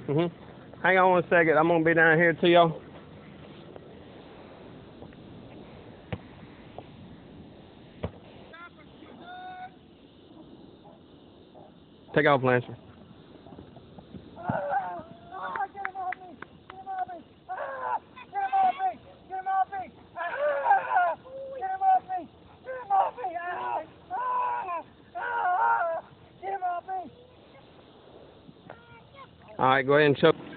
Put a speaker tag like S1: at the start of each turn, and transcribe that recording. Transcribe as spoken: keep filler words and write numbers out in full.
S1: Mhm. Hang on one second. I'm gonna be down here to y'all. Take off, Lancer. All right, go ahead and choke.